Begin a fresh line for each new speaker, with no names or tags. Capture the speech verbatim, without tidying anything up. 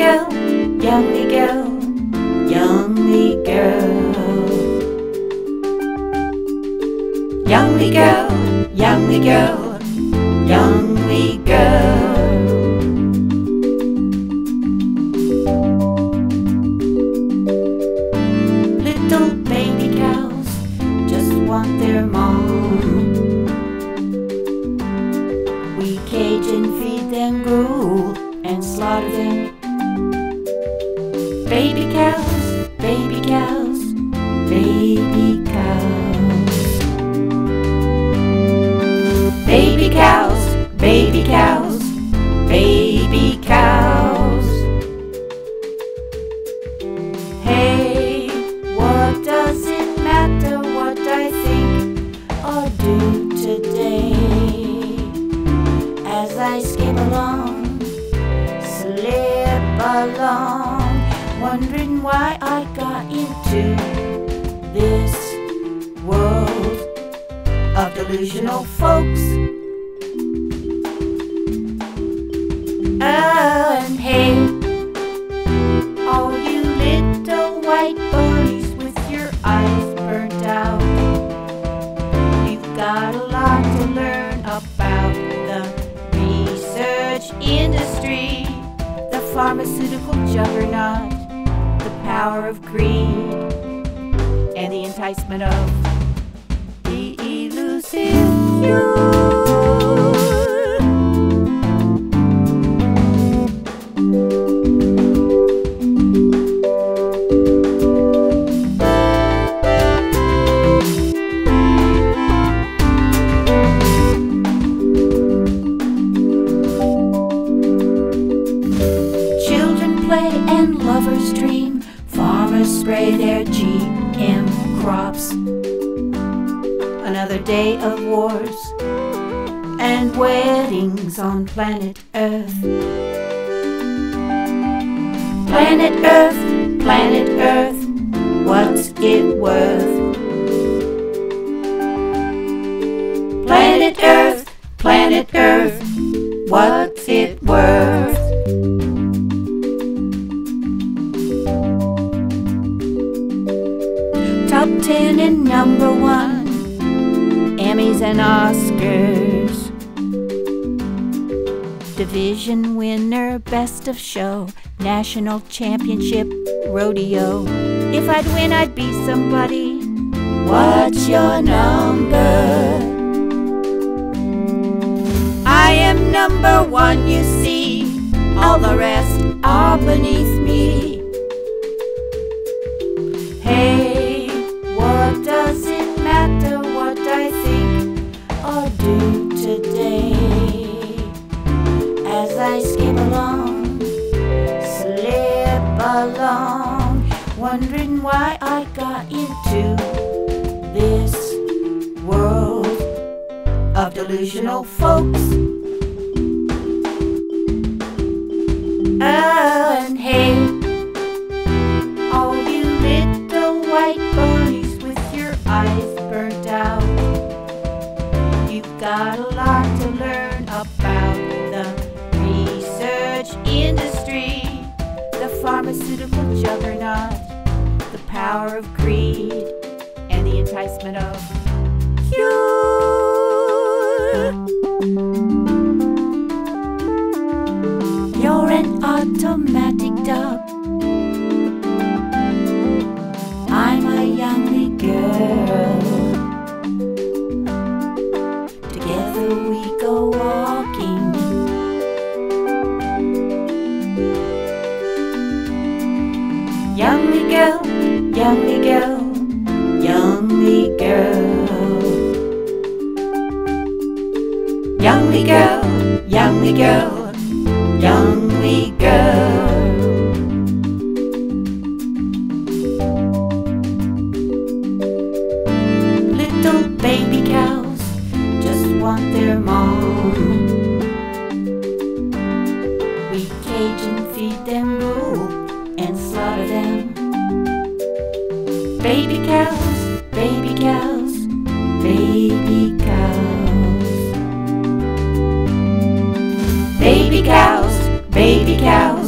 girl, youngly girl, youngly girl. Youngly girl, youngly girl, youngly girl. Little baby cows just want their mom. We cage and feed them gruel and slaughter them. Baby cows, baby cows, baby cows. Baby cows, baby cows, baby cows. Hey, what does it matter what I think or do today? As I skip along, slip along, wondering why I got into this world of delusional folks. And hey, all you little white bunnies with your eyes burnt out, you've got a lot to learn about the research industry, the pharmaceutical juggernaut, the power of greed, and the enticement of the elusive cure. And lovers dream, farmers spray their G M crops. Another day of wars and weddings on planet Earth. Planet Earth, planet Earth, what's it worth? Planet Earth, planet Earth, what's it worth? Top ten and number one, Emmys and Oscars. Division winner, best of show, national championship, rodeo. If I'd win, I'd be somebody. What's your number? I am number one, you see. All the rest are beneath me. Hey, what does it matter what I think or do today? As I skip along, slip along, wondering why I got into this world of delusional folks. And hey, all you little white bunnies with your eyes burnt out, you've got a lot to learn about the research industry, the pharmaceutical juggernaut, the power of greed, and the enticement of cure. You're an automatic duck, I'm a youngly girl. Together we go walking. Youngly girl, youngly girl, youngly girl. Youngly girl, youngly girl, youngly girl. Little baby cows just want their mom. We cage and feed them gruel and slaughter them. Baby cows, baby cows, baby cows. Baby cows, baby cows.